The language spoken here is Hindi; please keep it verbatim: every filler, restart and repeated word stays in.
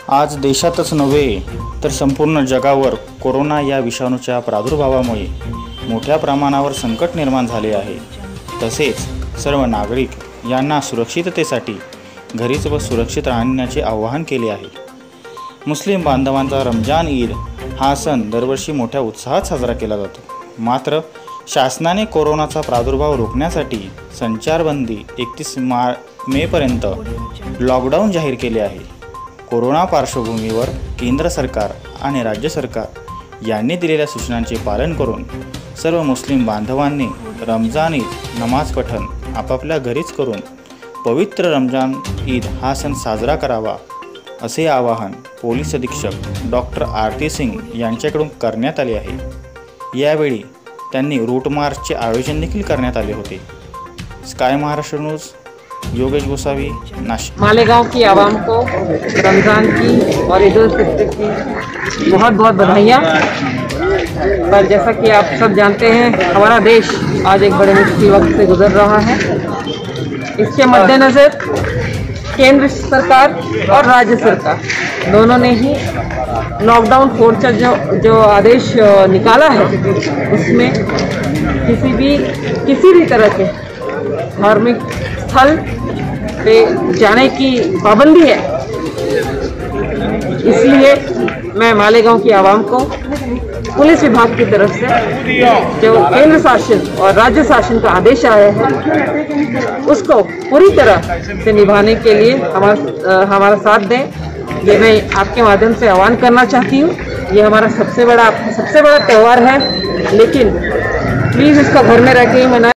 आज देशातच नव्हे तर संपूर्ण जगावर कोरोना या विषाणूच्या प्रादुर्भावामुळे मोठ्या प्रमाणावर संकट निर्माण झाले आहे। तसेच सर्व नागरिक यांना सुरक्षिततेसाठी घरीच व सुरक्षित राहण्याचे आवाहन केले आहे। मुस्लिम बांधवांचा रमजान ईद हा सण दरवर्षी मोठ्या उत्साहात साजरा केला जातो। मात्र शासनाने कोरोनाचा प्रादुर्भाव रोखण्यासाठी संचारबंदी एकतीस मेपर्यंत लॉकडाऊन जाहीर केले आहे। कोरोना पार्श्वभूमीवर केंद्र सरकार आणि राज्य सरकार यांनी दिलेल्या सूचनांचे पालन करून सर्व मुस्लिम बांधवांनी रमजान ईद नमाज पठण आपापल्या घरीच करून पवित्र रमजान ईद हा सण साजरा करावा, असे आवाहन पोलीस अधीक्षक डॉक्टर आरती सिंग यांच्याकडून करण्यात आले आहे। यावेळी त्यांनी रूट मार्चचे आयोजन देखील करण्यात आले होते। Sky Maharashtra news, Yogesh Gosavi, Nashik. मालेगांव की आवाम को रमज़ान की और ईद उल फित्र की बहुत बहुत बधाइयाँ। पर जैसा कि आप सब जानते हैं, हमारा देश आज एक बड़े मुश्किल वक्त से गुजर रहा है। इसके मद्देनज़र केंद्र सरकार और राज्य सरकार दोनों ने ही लॉकडाउन फोर्स जो जो आदेश निकाला है, उसमें किसी भी किसी भी तरह के धार्मिक स्थल पे जाने की पाबंदी है। इसलिए मैं मालेगांव की आवाम को पुलिस विभाग की तरफ से जो केंद्र शासन और राज्य शासन का आदेश आया है, उसको पूरी तरह से निभाने के लिए हमारा हमारा साथ दें, ये मैं आपके माध्यम से आह्वान करना चाहती हूँ। ये हमारा सबसे बड़ा सबसे बड़ा त्यौहार है, लेकिन प्लीज़ इसका घर में रह के ही मनाएं।